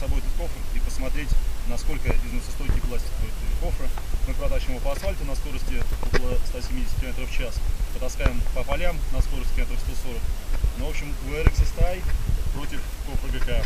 собой этот кофр и посмотреть, насколько износостойкий пластик кофра. Мы протащим его по асфальту на скорости около 170 км в час, потаскаем по полям на скорости км 140. Ну, в общем, VRX STI против кофра ГК.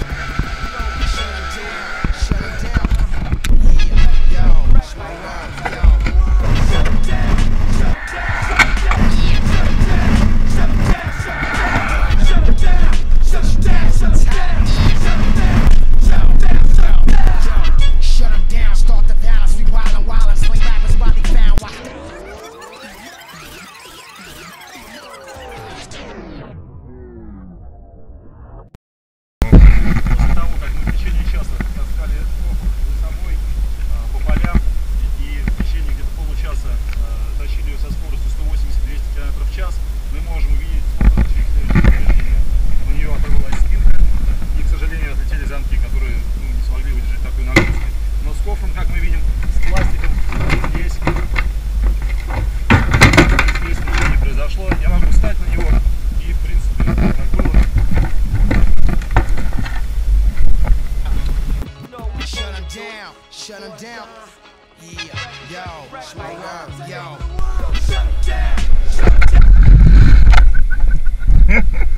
Мы можем увидеть, сколько у нее оторвалась спинка, и, к сожалению, отлетели замки, которые не смогли выдержать такой нагрузки. Но с кофром, как мы видим, с пластиком здесь ничего не произошло. Я могу встать на него и, в принципе, как было. Shut